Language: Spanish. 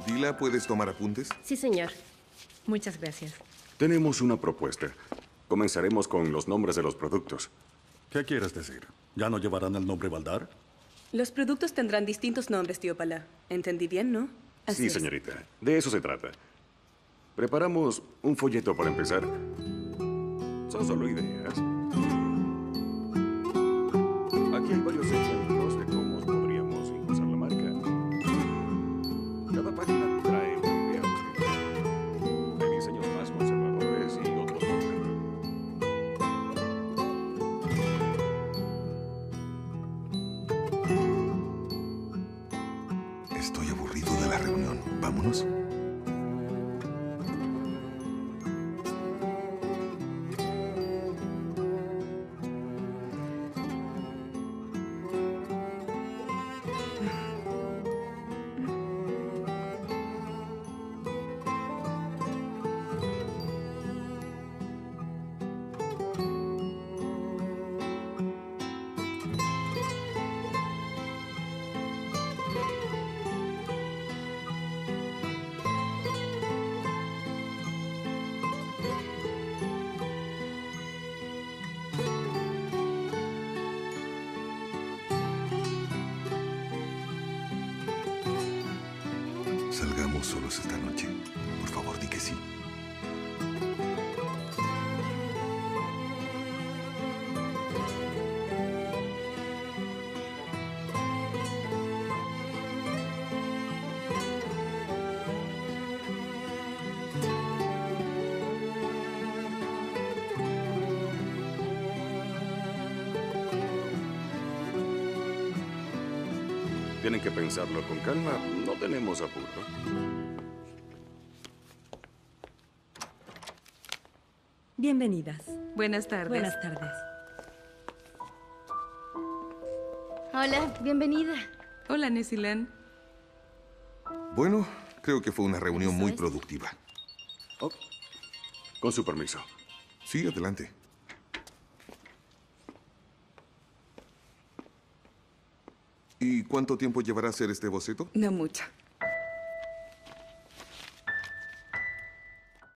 Dila, ¿puedes tomar apuntes? Sí, señor. Muchas gracias. Tenemos una propuesta. Comenzaremos con los nombres de los productos. ¿Qué quieres decir? ¿Ya no llevarán el nombre Baldar? Los productos tendrán distintos nombres, tío Palá. ¿Entendí bien, no? Así Sí, es. señorita. De eso se trata. Preparamos un folleto para empezar. Son solo ideas. Aquí hay varios ejemplos de cómo podríamos impulsar la marca. Cada página trae una idea distinta. Hay diseños más conservadores y otros modernos. Estoy aburrido de la reunión. ¿Vámonos? Salgamos solos esta noche. Por favor, di que sí. Tienen que pensarlo con calma. No tenemos apuro. Bienvenidas. Buenas tardes. Buenas tardes. Hola, bienvenida. Hola, Nesilan. Bueno, creo que fue una reunión Eso muy es. productiva. Oh, con su permiso. Sí, adelante. ¿Y cuánto tiempo llevará a hacer este boceto? No mucho.